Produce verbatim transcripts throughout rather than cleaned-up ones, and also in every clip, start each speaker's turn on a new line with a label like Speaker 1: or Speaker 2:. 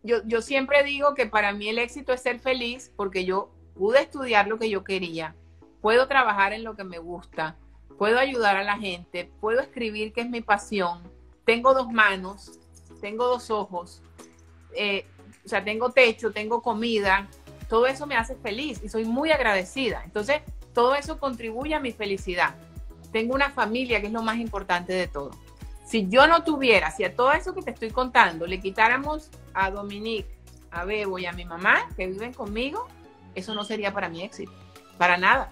Speaker 1: yo, yo siempre digo que para mí el éxito es ser feliz porque yo pude estudiar lo que yo quería, puedo trabajar en lo que me gusta, puedo ayudar a la gente, puedo escribir, que es mi pasión, tengo dos manos, tengo dos ojos, eh, o sea, tengo techo, tengo comida, todo eso me hace feliz y soy muy agradecida. Entonces, todo eso contribuye a mi felicidad. Tengo una familia, que es lo más importante de todo. Si yo no tuviera, si a todo eso que te estoy contando le quitáramos a Dominique, a Bebo y a mi mamá, que viven conmigo, eso no sería para mi éxito, para nada.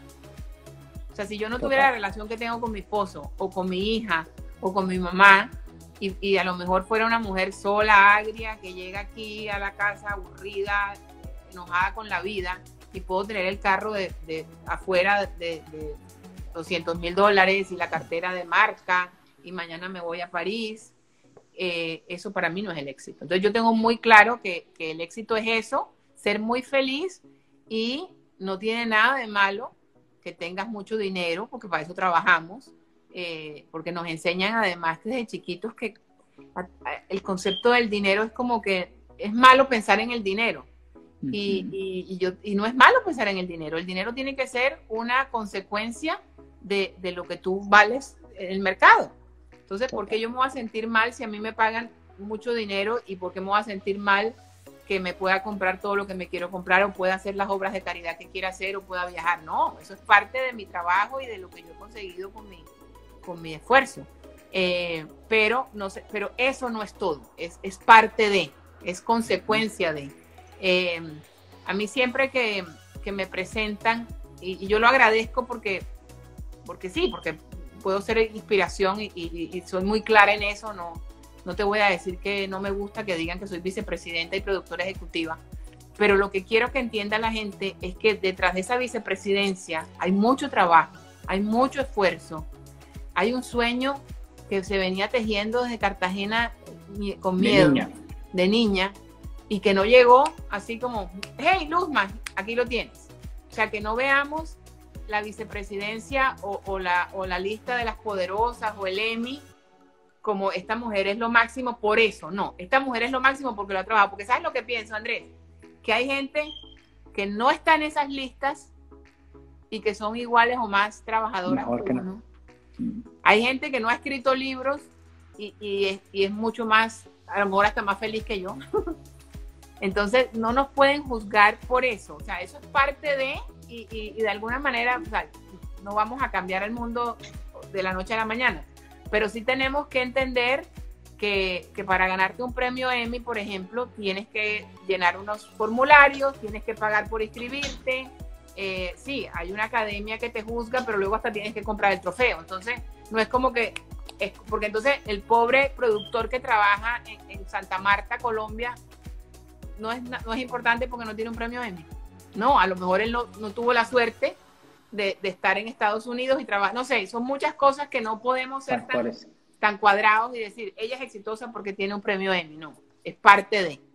Speaker 1: O sea, si yo no tuviera la relación que tengo con mi esposo, o con mi hija, o con mi mamá, y, y a lo mejor fuera una mujer sola, agria, que llega aquí a la casa aburrida, enojada con la vida, y puedo tener el carro de, de afuera de, de doscientos mil dólares y la cartera de marca, y mañana me voy a París, eh, eso para mí no es el éxito. Entonces yo tengo muy claro que, que el éxito es eso, ser muy feliz, y no tiene nada de malo que tengas mucho dinero, porque para eso trabajamos, eh, porque nos enseñan además desde chiquitos que a, a, el concepto del dinero es como que es malo pensar en el dinero. Y, y, y, yo, y no es malo pensar en el dinero. El dinero tiene que ser una consecuencia de, de lo que tú vales en el mercado. Entonces, ¿por qué yo me voy a sentir mal si a mí me pagan mucho dinero? ¿Y por qué me voy a sentir mal que me pueda comprar todo lo que me quiero comprar, o pueda hacer las obras de caridad que quiera hacer, o pueda viajar? No, eso es parte de mi trabajo y de lo que yo he conseguido con mi, con mi esfuerzo. Eh, pero, no sé, pero eso no es todo, es, es parte de, es consecuencia de. Eh, a mí siempre que, que me presentan, y, y yo lo agradezco porque, porque sí, porque puedo ser inspiración, y, y, y soy muy clara en eso, no, no te voy a decir que no me gusta que digan que soy vicepresidenta y productora ejecutiva, pero lo que quiero que entienda la gente es que detrás de esa vicepresidencia hay mucho trabajo, hay mucho esfuerzo, hay un sueño que se venía tejiendo desde Cartagena con miedo, de niña, de niña y que no llegó así como, hey, Luzma, aquí lo tienes. O sea, que no veamos la vicepresidencia o, o, la, o la lista de las poderosas o el Emmy como esta mujer es lo máximo por eso. No, esta mujer es lo máximo porque lo ha trabajado. Porque ¿sabes lo que pienso, Andrés? Que hay gente que no está en esas listas y que son iguales o más trabajadoras que uno. No. Hay gente que no ha escrito libros y, y, es, y es mucho más, a lo mejor hasta más feliz que yo. Entonces, no nos pueden juzgar por eso. O sea, eso es parte de, y, y, y de alguna manera, o sea, no vamos a cambiar el mundo de la noche a la mañana. Pero sí tenemos que entender que, que para ganarte un premio Emmy, por ejemplo, tienes que llenar unos formularios, tienes que pagar por inscribirte. Eh, sí, hay una academia que te juzga, pero luego hasta tienes que comprar el trofeo. Entonces, no es como que... Es, porque entonces el pobre productor que trabaja en, en Santa Marta, Colombia, No es, no es importante porque no tiene un premio Emmy. No, a lo mejor él no, no tuvo la suerte de, de estar en Estados Unidos y trabajar. No sé, son muchas cosas que no podemos ser tan, tan cuadrados y decir, ella es exitosa porque tiene un premio Emmy. No, es parte de.